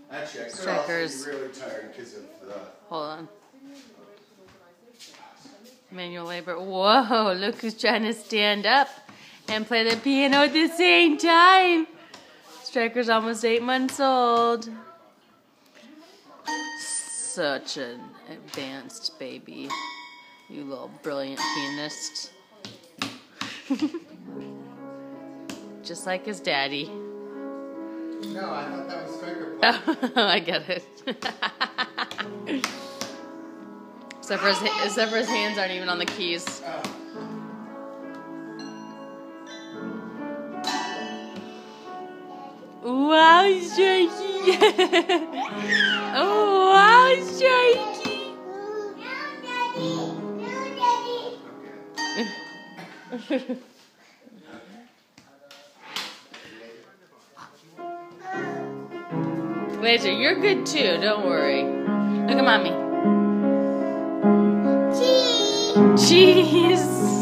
Actually, I could Strykers. also be really tired because of the... Hold on. Manual labor. Whoa, look who's trying to stand up and play the piano at the same time. Stryker's almost 8 months old. Such an advanced baby. You little brilliant pianist. Just like his daddy. No, I thought that was Stryker playing. Oh, I get it. Except for his hands aren't even on the keys. Wow, Strikey! Oh, wow, Strikey! Laser, you're good too, don't worry. Look at mommy. Cheese!